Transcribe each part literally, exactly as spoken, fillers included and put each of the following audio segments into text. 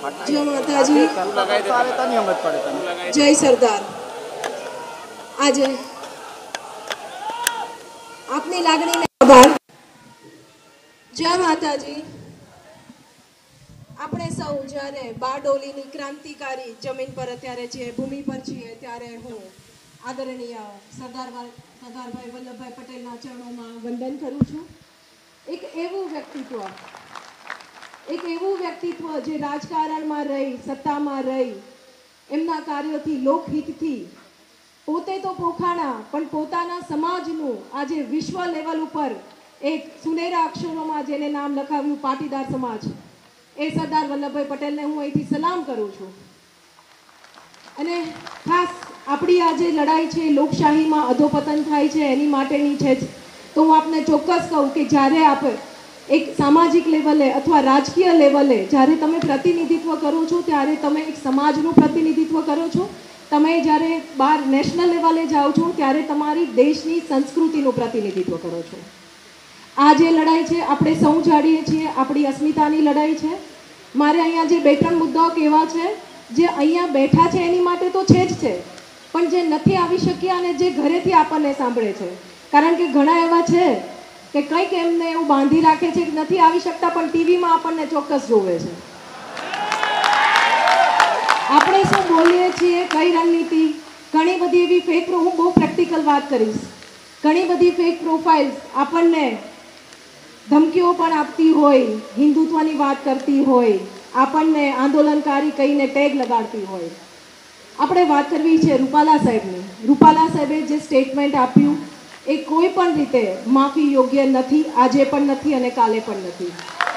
जय माताजी, जय सरदार। आज आपनी लागणी ने आभार। जय माताजी। આપણે સૌ જ્યારે બારડોલીની ક્રાંતિકારી જમીન પર અત્યારે છીએ, ભૂમિ પર છીએ, ત્યારે હું આદરણીય સરદાર સરદારભાઈ વલ્લભભાઈ પટેલના ચરણોમાં વંદન કરું છું। એક એવું વ્યક્તિત્વ એક એવું વ્યક્તિત્વ જે રાજકારણમાં રહી, સત્તામાં રહી, એમના કાર્યોથી, લોકહિતથી પોતે તો પોખાણા પણ પોતાના સમાજનું આજે વિશ્વ લેવલ ઉપર એક સુનેરા અક્ષરોમાં જેને નામ લખાવ્યું પાટીદાર સમાજ, એ સરદાર વલ્લભભાઈ પટેલને હું અહીંથી સલામ કરું છું। અને ખાસ આપણી આ જે લડાઈ છે લોકશાહીમાં અધોપતન થાય છે એની માટેની છે જ। તો હું આપને ચોક્કસ કહું કે જ્યારે આપ એક સામાજિક લેવલે અથવા રાજકીય લેવલે જ્યારે તમે પ્રતિનિધિત્વ કરો છો ત્યારે તમે એક સમાજનું પ્રતિનિધિત્વ કરો છો। તમે જ્યારે બહાર નેશનલ લેવલે જાઓ છો ત્યારે તમારી દેશની સંસ્કૃતિનું પ્રતિનિધિત્વ કરો છો। આ જે લડાઈ છે આપણે સૌ જાણીએ છીએ, આપણી અસ્મિતાની લડાઈ છે। મારે અહીંયા જે બે ત્રણ મુદ્દાઓ કહેવા છે, જે અહીંયા બેઠા છે એની માટે તો છે જ છે, પણ જે નથી આવી શક્યા અને જે ઘરેથી આપણને સાંભળે છે, કારણ કે ઘણા એવા છે કે કંઈક એમને એવું બાંધી રાખે છે કે નથી આવી શકતા પણ ટીવીમાં આપણને ચોક્કસ જોવે છે। આપણે શું બોલીએ છીએ, કઈ રણનીતિ, ઘણી બધી એવી ફેક, હું બહુ પ્રેક્ટિકલ વાત કરીશ, ઘણી બધી ફેક પ્રોફાઇલ્સ આપણને ધમકીઓ પણ આપતી હોય, હિન્દુત્વની વાત કરતી હોય, આપણને આંદોલનકારી કહીને ટેગ લગાડતી હોય। આપણે વાત કરવી છે રૂપાલા સાહેબની। રૂપાલા સાહેબે જે સ્ટેટમેન્ટ આપ્યું એ કોઈ પણ રીતે માફી યોગ્ય નથી, આજે પણ નથી અને કાલે પણ નથી।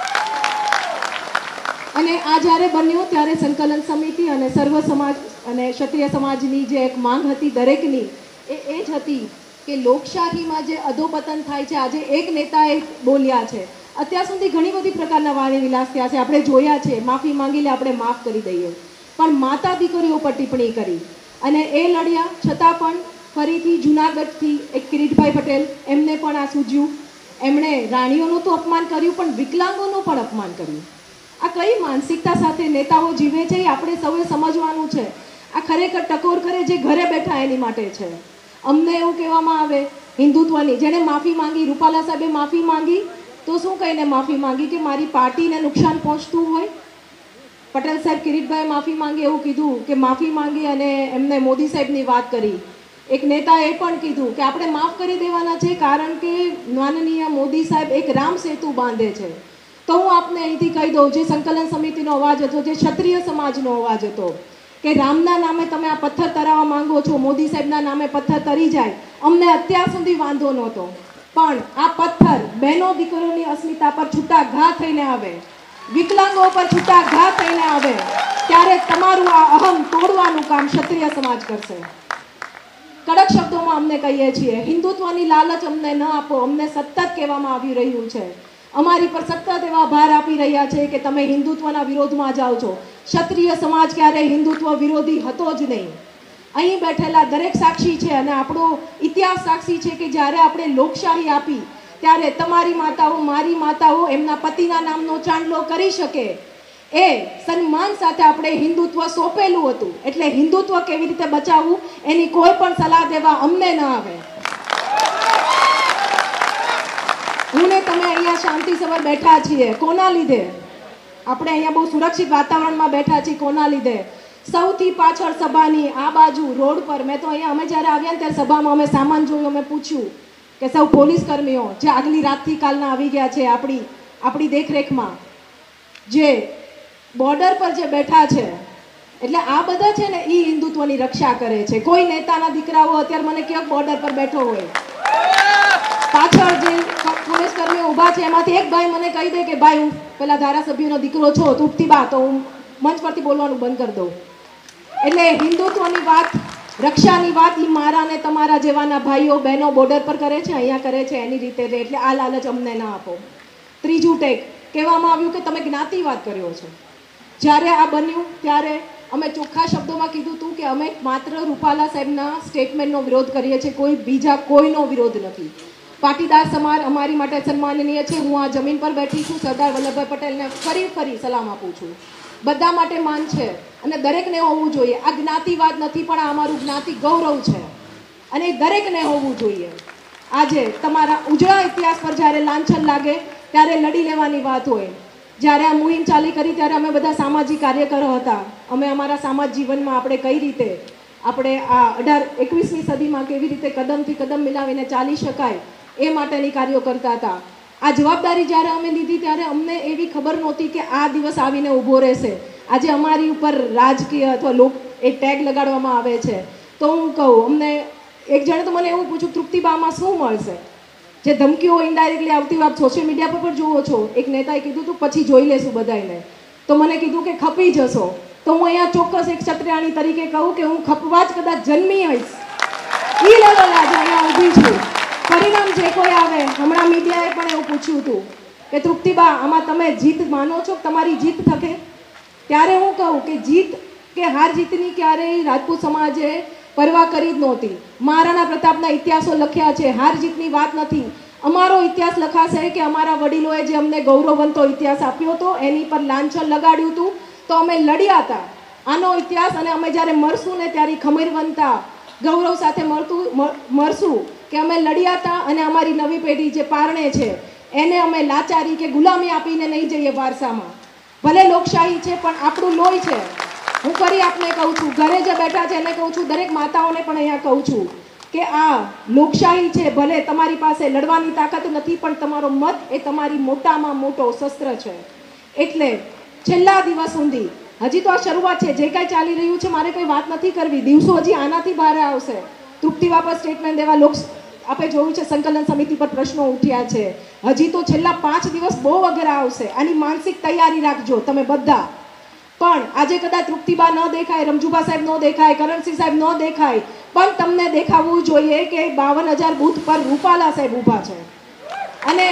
અને આ જ્યારે બન્યું ત્યારે સંકલન સમિતિ અને સર્વ સમાજ અને ક્ષત્રિય સમાજની જે એક માંગ હતી દરેકની, એ એ જ હતી કે લોકશાહીમાં જે અધોપતન થાય છે, આજે એક નેતાએ બોલ્યા છે, અત્યાર સુધી ઘણી બધી પ્રકારના વાણી વિલાસ થયા છે, આપણે જોયા છે, માફી માંગી લે આપણે માફ કરી દઈએ, પણ માતા દીકરીઓ પર ટિપ્પણી કરી અને એ લડ્યા છતાં પણ ફરીથી જૂનાગઢથી એક કિરીટભાઈ પટેલ, એમને પણ આ સૂઝ્યું, એમણે રાણીઓનું તો અપમાન કર્યું પણ વિકલાંગોનું પણ અપમાન કર્યું। આ કઈ માનસિકતા સાથે નેતાઓ જીવે છે એ આપણે સૌએ સમજવાનું છે। આ ખરેખર ટકોર કરે જે ઘરે બેઠા એની માટે છે। અમને એવું કહેવામાં આવે હિન્દુત્વની, જેણે માફી માંગી, રૂપાલા સાહેબે માફી માંગી તો શું કહીને માફી માંગી કે મારી પાર્ટીને નુકસાન પહોંચતું હોય। પટેલ સાહેબ કિરીટભાઈ માફી માંગી એવું કીધું કે માફી માંગી અને એમને મોદી સાહેબની વાત કરી। એક નેતાએ પણ કીધું કે આપણે માફ કરી દેવાના છે કારણ કે માનનીય મોદી સાહેબ એક રામ સેતુ બાંધે છે। તો હું આપને અહીંથી કહી દઉં, જે સંકલન સમિતિનો અવાજ હતો, જે ક્ષત્રિય સમાજનો અવાજ હતો, કે રામના નામે તમે આ પથ્થર તરાવવા માંગો છો, મોદી સાહેબના નામે પથ્થર તરી જાય, અમને અત્યાર સુધી વાંધો નહોતો, પણ આ પથ્થર બહેનો દીકરીઓની અસ્મિતા પર છૂટા ઘા થઈને આવે, વિકલાંગો પર છૂટા ઘા થઈને આવે, ત્યારે તમારું આ અહમ તોડવાનું કામ ક્ષત્રિય સમાજ કરશે। કડક શબ્દોમાં અમને કહીએ છીએ, હિન્દુત્વની લાલચ અમને ન આપો, અમને સતત કહેવામાં આવી રહ્યું છે, અમારી પર સતત એવા ભાર આપી રહ્યા છે કે તમે હિન્દુત્વના વિરોધમાં જાઓ છો। ક્ષત્રિય સમાજ ક્યારેય હિન્દુત્વ વિરોધી હતો જ નહીં। અહીં બેઠેલા દરેક સાક્ષી છે અને આપણો ઇતિહાસ સાક્ષી છે કે જ્યારે આપણે લોકશાહી આપી ત્યારે તમારી માતાઓ, મારી માતાઓ એમના પતિના નામનો ચાંદલો કરી શકે એ સન્માન સાથે આપણે હિન્દુત્વ સોંપેલું હતું। એટલે હિન્દુત્વ કેવી રીતે બચાવવું એની કોઈ પણ સલાહ દેવા અમને ન આવે। હું ને તમે અહીંયા શાંતિસભર બેઠા છીએ, કોના લીધે? આપણે અહીંયા બહુ સુરક્ષિત વાતાવરણમાં બેઠા છીએ, કોના લીધે? સૌથી પાછળ સભાની આ બાજુ રોડ પર, મેં તો અહીંયા અમે જ્યારે આવ્યા ને ત્યારે સભામાં અમે સામાન જોયું, અમે પૂછ્યું કે સૌ પોલીસ કર્મીઓ જે આગલી રાતથી કાલના આવી ગયા છે આપણી આપણી દેખરેખમાં, જે બોર્ડર પર જે બેઠા છે, એટલે આ બધા છે ને એ હિન્દુત્વની રક્ષા કરે છે। કોઈ નેતાના દીકરાઓ અત્યારે મને ક્યાંક બોર્ડર પર બેઠો હોય, પાછળ જે પોલીસ કર્મીઓ ઊભા છે એમાંથી એક ભાઈ મને કહી દે કે ભાઈ હું પેલા ધારાસભ્યનો દીકરો છો, તૂટતી બા, તો હું મંચ પરથી બોલવાનું બંધ કરી દઉં। એટલે હિન્દુત્વની વાત, રક્ષાની વાત એ મારા ને તમારા જેવાના ભાઈઓ બહેનો બોર્ડર પર કરે છે, અહીંયા કરે છે એની રીતે, એટલે આ લાલચ અમને ના આપો। ત્રીજું ટેક કહેવામાં આવ્યું કે તમે જ્ઞાતિવાદ કર્યો છો। જ્યારે આ બન્યું ત્યારે અમે ચોખ્ખા શબ્દોમાં કીધું હતું કે અમે માત્ર રૂપાલા સાહેબના સ્ટેટમેન્ટનો વિરોધ કરીએ છીએ, કોઈ બીજા કોઈનો વિરોધ નથી। પાટીદાર સમાજ અમારી માટે સન્માનનીય છે। હું આ જમીન પર બેઠી છું, સરદાર વલ્લભભાઈ પટેલને ફરી ફરી સલામ આપું છું બધા માટે માન છે અને દરેકને હોવું જોઈએ. આ જ્ઞાતિવાદ નથી, પણ આ અમારું જ્ઞાતિ ગૌરવ છે અને એ દરેકને હોવું જોઈએ. આજે તમારા ઉજળા ઇતિહાસ પર જ્યારે લાંછન લાગે ત્યારે લડી લેવાની વાત હોય. જ્યારે આ મુહિમ ચાલી કરી ત્યારે અમે બધા સામાજિક કાર્યકરો હતા. અમે અમારા સમાજ જીવનમાં આપણે કઈ રીતે આપણે આ અઢાર એકવીસમી સદીમાં કેવી રીતે કદમથી કદમ મિલાવીને ચાલી શકાય એ માટેની કાર્યો કરતા હતા. આ જવાબદારી જ્યારે અમે લીધી ત્યારે અમને એવી ખબર નહોતી કે આ દિવસ આવીને ઊભો રહેશે. આજે અમારી ઉપર રાજકીય અથવા લોક એ ટેગ લગાડવામાં આવે છે. તો હું કહું, અમને એક જણે તો મને એવું પૂછ્યું, તૃપ્તિબામાં શું મળશે? જે ધમકીઓ ઇનડાયરેક્ટલી આવતી આપ સોશિયલ મીડિયા પર પણ જુઓ છો. એક નેતાએ કીધું હતું પછી જોઈ લેશું બધાને. તો મને કીધું કે ખપી જશો. તો હું અહીંયા ચોક્કસ એક ક્ષત્રિયાણી તરીકે કહું કે હું ખપવા જ કદાચ જન્મી હોઈશ. એ લેવલ આજે અહીંયા ઊભી છું. પરિણામ જે કોઈ આવે, હમણાં મીડિયાએ પણ એવું પૂછ્યું હતું કે તૃપ્તિબા આમાં તમે જીત માનો છો, તમારી જીત થકે? ત્યારે હું કહું કે જીત કે હાર જીતની ક્યારેય રાજપૂત સમાજે પરવા કરી જ નહોતી. મહારાણા પ્રતાપના ઇતિહાસો લખ્યા છે, હાર જીતની વાત નથી. અમારો ઇતિહાસ લખાશે કે અમારા વડીલોએ જે અમને ગૌરવવંતો ઇતિહાસ આપ્યો હતો એની પર લાંછન લગાડ્યું હતું તો અમે લડ્યા હતા. આનો ઇતિહાસ અને અમે જ્યારે મરશું ને ત્યારે ખમીરવંતા ગૌરવ સાથે મળતું મરશું કે અમે લડ્યા હતા અને અમારી નવી પેઢી જે પારણે છે એને અમે લાચારી કે ગુલામી આપીને નહીં જઈએ વારસામાં. ભલે લોકશાહી છે પણ આપણું લોહી છે. હું ફરી આપને કહું છું, ઘરે જે બેઠા છે એને કહું છું, દરેક માતાઓને પણ અહીંયા કહું છું કે આ લોકશાહી છે. ભલે તમારી પાસે લડવાની તાકાત નથી પણ તમારો મત એ તમારી મોટામાં મોટો શસ્ત્ર છે. એટલે છેલ્લા દિવસ સુધી, હજી તો આ શરૂઆત છે, જે કાંઈ ચાલી રહ્યું છે મારે કંઈ વાત નથી કરવી. દિવસો હજી આનાથી બહાર આવશે. તૃપ્તિબા પર સ્ટેટમેન્ટ દેવા લોક આપણે જોયું છે, સંકલન સમિતિ પર પ્રશ્નો ઉઠ્યા છે. હજી તો છેલ્લા પાંચ દિવસ બહુ અઘરા આવશે. આની માનસિક તૈયારી રાખજો તમે બધા. પણ આજે કદાચ તૃપ્તિબા ન દેખાય, રમજુબા સાહેબ ન દેખાય, કરણસિંહ સાહેબ ન દેખાય, પણ તમને દેખાવું જોઈએ કે બાવન હજાર બૂથ પર રૂપાલા સાહેબ ઊભા છે. અને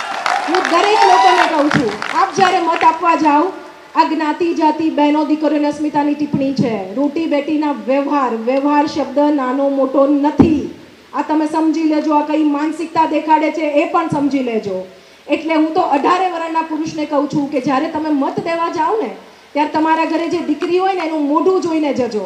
હું દરેક લોકોને કહું છું, આપ જ્યારે મત આપવા જાઓ, આ જ્ઞાતિ જાતિ બહેનો દીકરીઓને અસ્મિતાની ટિપ્પણી છે. રોટી બેટીના વ્યવહાર, વ્યવહાર શબ્દ નાનો મોટો નથી. આ તમે સમજી લેજો. આ કઈ માનસિકતા દેખાડે છે એ પણ સમજી લેજો. એટલે હું તો અઢારે વર્ષના પુરુષને કહું છું કે જ્યારે તમે મત દેવા જાઓ ને ત્યારે તમારા ઘરે જે દીકરી હોય ને એનું મોઢું જોઈને જજો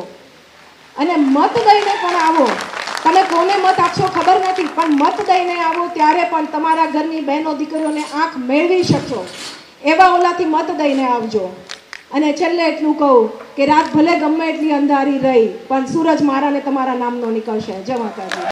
અને મત દઈને પણ આવો. તમે કોને મત આપશો ખબર નથી, પણ મત દઈને આવો ત્યારે પણ તમારા ઘરની બહેનો દીકરીઓને આંખ મેળવી શકશો એવા ઓલાથી મત દઈને આવજો. અને છેલ્લે એટલું કહું કે રાત ભલે ગમે એટલી અંધારી રહી પણ સૂરજ મારા ને તમારા નામનો નીકળશે. જય માતાજી.